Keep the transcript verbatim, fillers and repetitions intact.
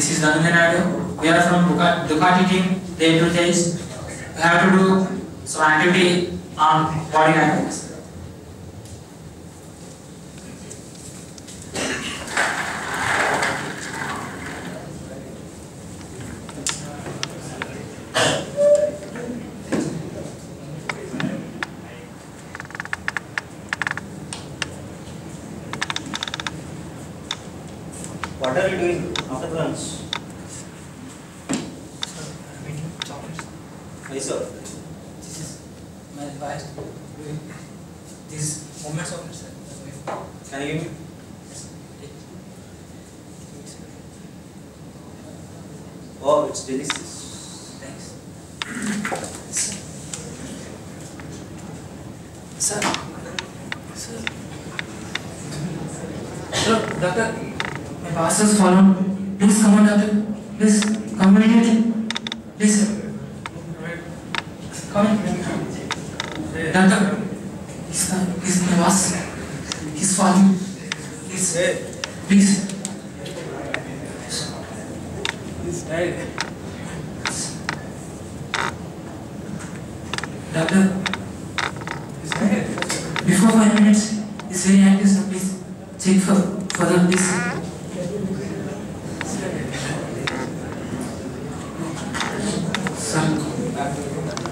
This is Dhananjay Naidu. We are from Ducati, Ducati team, the enthusiasts. We have to do some activity on body dynamics. What are you doing after lunch? I'm eating chocolates. Yes, sir. This is my wife doing these moments of sir. Can you give me? Yes. Oh, it's delicious. Thanks. Sir. Sir. Hello, doctor. My boss has fallen. Please come on, doctor. Please come immediately. Please, sir. Come in. Doctor. He's, he's my boss. He's falling. Please. Please. He's died. Doctor. He's died. Before five minutes. He's very active, sir. Please check for further, please. Sir.